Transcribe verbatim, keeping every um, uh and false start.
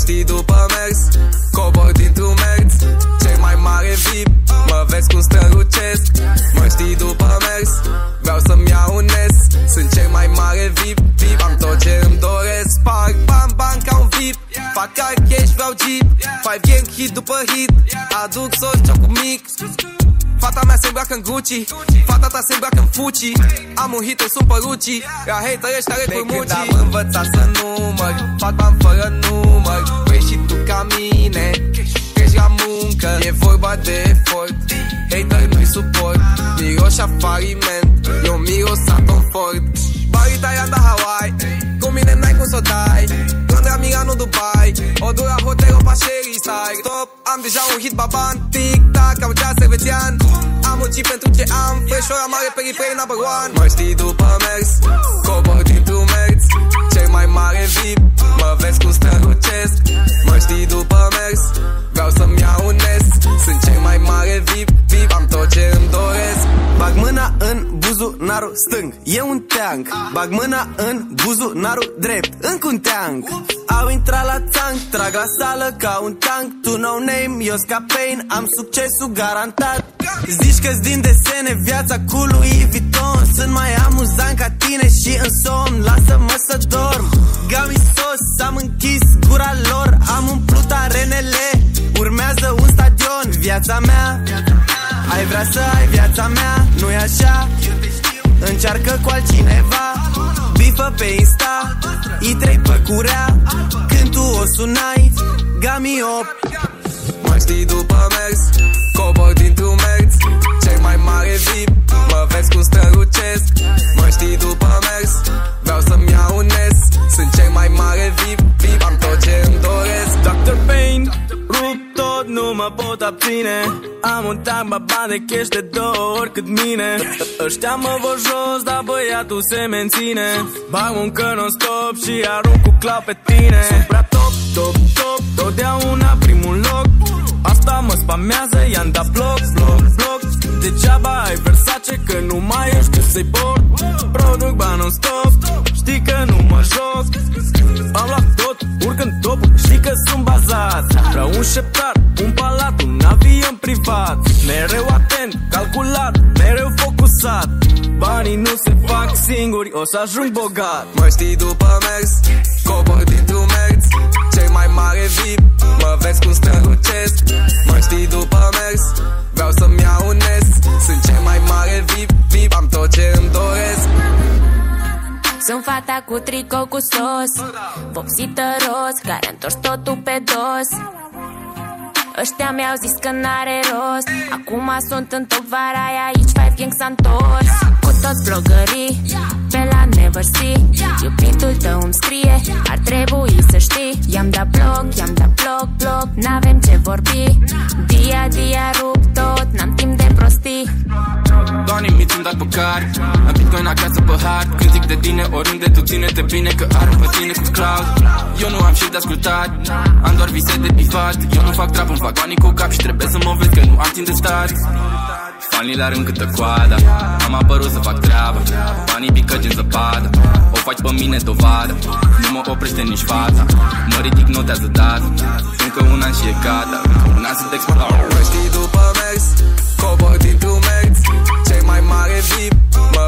știi după mers, cobor dintr-un merț, cel mai mare V I P, mă vezi cum strălucesc. Mă știi după mers, vreau să-mi iau un N E S, sunt cel mai mare V I P, V I P, am tot ce îmi doresc. Sparg bani, bani ca un V I P, fac car cash, vreau Jeep, five gang hit după hit, aduc sos, cioc mic. Fata mea se îmbracă în Gucci, fata ta se îmbracă în Fuci. Am un hit, sunt părucii, la hater ăștia repuri mucii. De când am învățat să număr, fac bani fără număr. Vrei și tu ca mine, crești la muncă, e vorba de efort. Hater nu-i suport, miroși faliment, eu miros Atom Ford. Bari Thailand la Hawaii, cu mine n-ai cum s-o dai. Londra, Milano, Dubai, o dura hotel, o pașerii stai. Top, am deja un hit baban, tic-tac, am ceas elvețian. Am muncit pentru ce am, freșora mare pe replay number one. Mă știi după mers, cobor dintr-un merț, cel mai mare V I P, mă vezi cum strălucesc. Mă știi după mers, vreau să-mi iau un N E S, sunt cel mai mare V I P, V I P, am tot ce îmi doresc. Bag mâna în buzunarul stâng, e un teanc. Bag mâna în buzunarul drept, încă un teanc. Au intrat la țanc, trag la sală ca un tank. Tu no name, eu scapain, am succesul garantat. Zici că-s din desene viața cu Louis Vuitton. Sunt mai amuzant ca tine și în somn, lasă-mă să dorm. Gami sos, am închis gura lor, am umplut arenele, urmează un stadion. Viața mea, ai vrea să ai viața mea, nu-i așa? Încearcă cu altcineva, bifă pe Insta, I trei pe curea, când tu o sunai, Gami op. Mă știi după mers, cobor dintr-un merț, cel mai mare V I P, mă vezi cum strălucesc. Mă știi după mers, vreau să-mi iau un N E S, sunt cel mai mare V I P, V I P, am tot ce îmi doresc. doctor Pain, rup tot, nu mă pot abține. Am un tank, baba de cash de două ori cât mine. Ăștia mă vor jos, dar băiatul se menține. Bag un non-stop și arunc cu clau pe tine. Sunt prea top, top, top, totdeauna primul loc. Asta mă spamează, i-am dat bloc, bloc, bloc. Degeaba ai Versace, că nu mai ești ce să-i port. Produc bani non-stop, știi că nu mă joc. Am luat tot, urc în top, știi că sunt bazat. Vreau un șeptar, un palat, un avion privat. Mereu atent, calculat, mereu focusat. Banii nu se fac singuri, o să ajung bogat. Mă știi după mers, cobor dintr-un merț, cel mai mare V I P, mă vezi cum strălucesc. Mă știi după mers, vreau să-mi iau un N E S, sunt cel mai mare V I P, V I P, am tot ce îmi doresc. Sunt fata cu tricou cu sos, vopsită roz, care a întors totul pe dos. Ăștia mi-au zis că n-are rost, acum sunt în top, vara aici, five gang s-a întors. Cu toți blogării, pe la Never See, iubitul tău îmi scrie, ar trebui să știi. I-am dat bloc, i-am dat bloc, bloc, n-avem ce vorbi. Dia, dia, rup tot, n-am timp de prostii. Banii mici îmi dat pe card, am bitcoin acasă pe hard. Când zic de tine, oriunde tu ține-te bine, că arunc pe tine cu cloud. Eu nu am shit de ascultat, am doar vise de bifat. Eu nu fac trap, îmi fac banii cu cap și trebuie să mă vezi că nu am timp de stat. Fanii la rând câtă coadă, am apărut să fac treabă. Banii pică gen zăpadă, o faci pe mine dovadă. Nu mă oprește nici fața, mă ridic, notează data. Încă un an și e gata, încă un an sunt explorat. Mă știi după mers, cobor dintr-un merț, cel mai mare V I P, mă